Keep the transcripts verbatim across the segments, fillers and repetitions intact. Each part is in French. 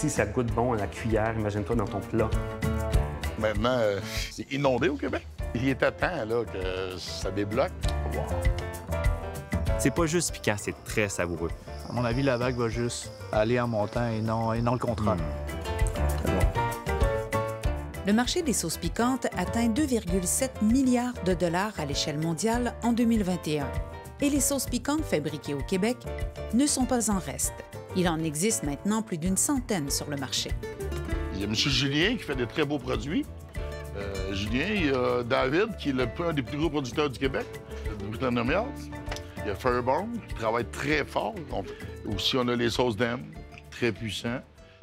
si ça goûte bon à la cuillère, imagine-toi dans ton plat. Maintenant, euh, c'est inondé au Québec. Il était temps là, que ça débloque. Wow. C'est pas juste piquant, c'est très savoureux. À mon avis, la vague va juste aller en montant et non, et non le contraire. Mmh. Bon. Le marché des sauces piquantes atteint deux virgule sept milliards de dollars à l'échelle mondiale en deux mille vingt et un. Et les sauces piquantes fabriquées au Québec ne sont pas en reste. Il en existe maintenant plus d'une centaine sur le marché. Il y a M. Julien qui fait des très beaux produits. Euh, Julien, il y a David, qui est le, un des plus gros producteurs du Québec, de Britannia Mills. Il y a Fairborn, qui travaille très fort. On fait... Aussi, on a les sauces d'M, très puissants.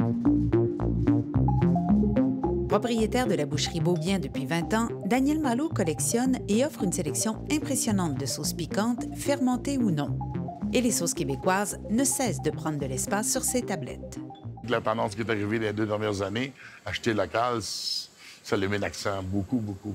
Propriétaire de la boucherie Beaubien depuis vingt ans, Daniel Malo collectionne et offre une sélection impressionnante de sauces piquantes, fermentées ou non. Et les sauces québécoises ne cessent de prendre de l'espace sur ses tablettes. La tendance qui est arrivée les deux dernières années, acheter local, ça lui met l'accent beaucoup, beaucoup.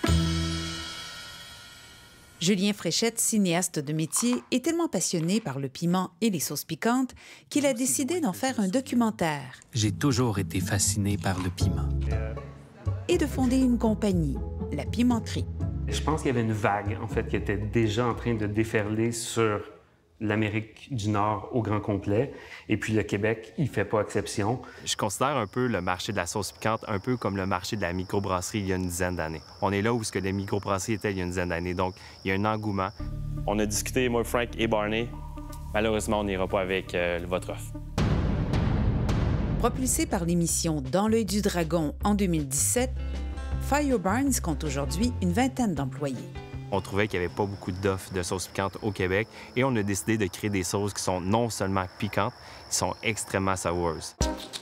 Julien Fréchette, cinéaste de métier, est tellement passionné par le piment et les sauces piquantes qu'il a décidé d'en faire un documentaire. J'ai toujours été fasciné par le piment. Et de fonder une compagnie, la Pimenterie. Je pense qu'il y avait une vague, en fait, qui était déjà en train de déferler sur l'Amérique du Nord au grand complet. Et puis le Québec, il fait pas exception. Je considère un peu le marché de la sauce piquante un peu comme le marché de la microbrasserie il y a une dizaine d'années. On est là où ce que les microbrasseries étaient il y a une dizaine d'années. Donc, il y a un engouement. On a discuté, moi, Frank et Barney. Malheureusement, on n'ira pas avec euh, votre offre. Propulsé par l'émission Dans l'œil du dragon en deux mille dix-sept, Fire Barns compte aujourd'hui une vingtaine d'employés. On trouvait qu'il n'y avait pas beaucoup d'offres de sauces piquantes au Québec et on a décidé de créer des sauces qui sont non seulement piquantes, qui sont extrêmement savoureuses.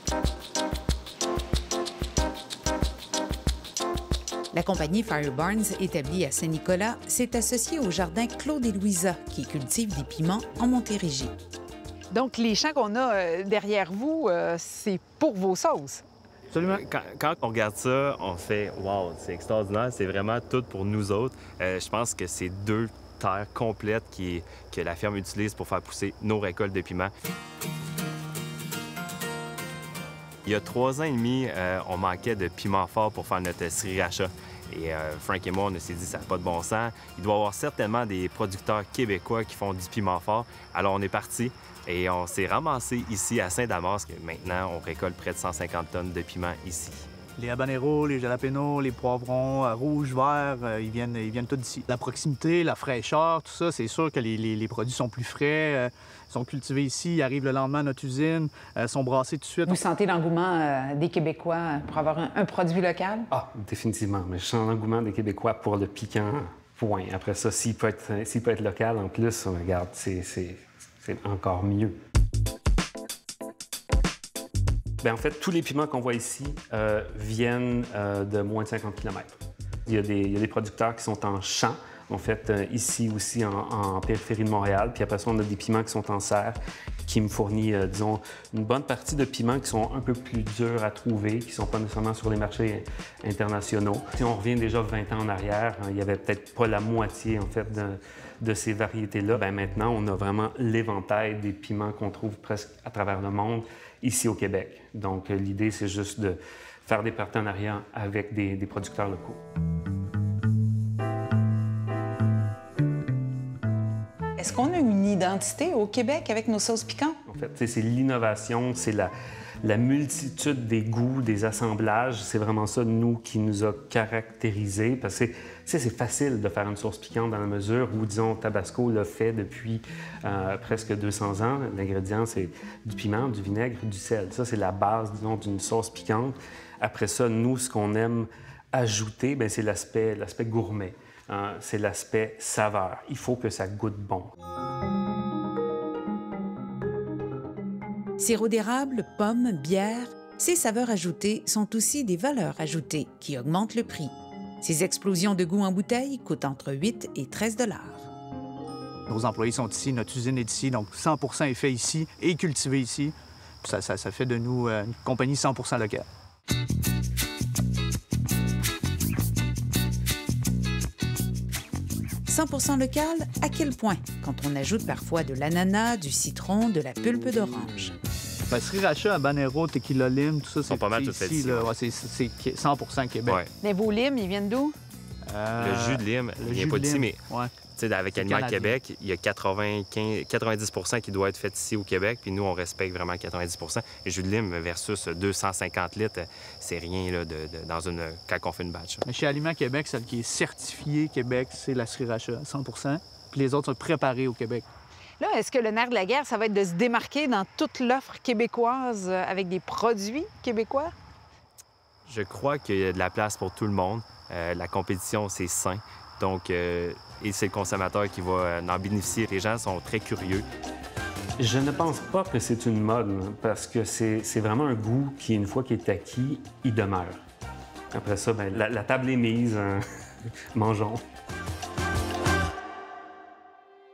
La compagnie Fire Barns, établie à Saint-Nicolas, s'est associée au jardin Claude et Louisa, qui cultive des piments en Montérégie. Donc, les champs qu'on a euh, derrière vous, euh, c'est pour vos sauces? Absolument. Quand, quand on regarde ça, on fait « wow, c'est extraordinaire, c'est vraiment tout pour nous autres euh, ». Je pense que c'est deux terres complètes qui, que la ferme utilise pour faire pousser nos récoltes de piments. Il y a trois ans et demi, euh, on manquait de piment fort pour faire notre sriracha. Et euh, Frank et moi, on s'est dit, ça n'a pas de bon sens. Il doit y avoir certainement des producteurs québécois qui font du piment fort. Alors, on est parti et on s'est ramassé ici à Saint-Damas. Maintenant, on récolte près de cent cinquante tonnes de piment ici. Les habaneros, les jalapenos, les poivrons euh, rouges, verts, euh, ils, viennent, ils viennent tous d'ici. La proximité, la fraîcheur, tout ça, c'est sûr que les, les, les produits sont plus frais, euh, sont cultivés ici, ils arrivent le lendemain à notre usine, euh, sont brassés tout de suite. Vous sentez l'engouement euh, des Québécois pour avoir un, un produit local? Ah, définitivement. Mais je sens l'engouement des Québécois pour le piquant, point. Après ça, s'il peut être, s'il peut être local, en plus, regarde, c'est, c'est, c'est encore mieux. Bien, en fait, tous les piments qu'on voit ici euh, viennent euh, de moins de cinquante kilomètres. Il y a des, il y a des producteurs qui sont en champ, en fait, euh, ici aussi en, en périphérie de Montréal. Puis après ça, on a des piments qui sont en serre, qui me fournit, euh, disons, une bonne partie de piments qui sont un peu plus durs à trouver, qui ne sont pas nécessairement sur les marchés internationaux. Si on revient déjà vingt ans en arrière, hein, il n'y avait peut-être pas la moitié, en fait, de, de ces variétés-là. Bien, maintenant, on a vraiment l'éventail des piments qu'on trouve presque à travers le monde, ici au Québec. Donc, euh, l'idée, c'est juste de faire des partenariats avec des, des producteurs locaux. Est-ce qu'on a une identité au Québec avec nos sauces piquantes? En fait, c'est l'innovation, c'est la, la multitude des goûts, des assemblages. C'est vraiment ça, nous, qui nous a caractérisés. Parce que c'est facile de faire une sauce piquante dans la mesure où, disons, Tabasco l'a fait depuis euh, presque deux cents ans. L'ingrédient, c'est du piment, du vinaigre, du sel. Ça, c'est la base, disons, d'une sauce piquante. Après ça, nous, ce qu'on aime ajouter, bien, c'est l'aspect, l'aspect gourmet. Euh, c'est l'aspect saveur. Il faut que ça goûte bon. Sirop d'érable, pommes, bière, ces saveurs ajoutées sont aussi des valeurs ajoutées qui augmentent le prix. Ces explosions de goût en bouteille coûtent entre huit et treize dollars. Nos employés sont ici, notre usine est ici, donc cent pour cent est fait ici et cultivé ici. Ça, ça, ça fait de nous euh, une compagnie cent pour cent locale. cent pour cent local, à quel point quand on ajoute parfois de l'ananas, du citron, de la pulpe d'orange? Ben, Sriracha, Habanero, Tequila Lime, tout ça, sont pas mal c'est toutes faites ici. ici, là. ouais. Ouais, c'est- c'est cent pour cent Québec. Ouais. Mais vos limes, ils viennent d'où? Euh, Le jus de lime, le il vient jus pas de d'ici, lime, mais ouais. tu sais, avec C'est Aliments canadien. Québec, il y a quatre-vingt-quinze, quatre-vingt-dix pour cent qui doit être fait ici au Québec, puis nous, on respecte vraiment le quatre-vingt-dix pour cent. Le jus de lime versus deux cent cinquante litres, c'est rien là, de, de- dans une, quand on fait une batch. Mais chez Aliments Québec, celle qui est certifiée Québec, c'est la Sriracha, cent pour cent. Puis les autres sont préparés au Québec. Là, est-ce que le nerf de la guerre, ça va être de se démarquer dans toute l'offre québécoise euh, avec des produits québécois? Je crois qu'il y a de la place pour tout le monde. Euh, la compétition, c'est sain. Donc, euh, et c'est le consommateur qui va euh, en bénéficier. Les gens sont très curieux. Je ne pense pas que c'est une mode, hein, parce que c'est c'est vraiment un goût qui, une fois qu'il est acquis, il demeure. Après ça, ben, la, la table est mise, hein. Mangeons.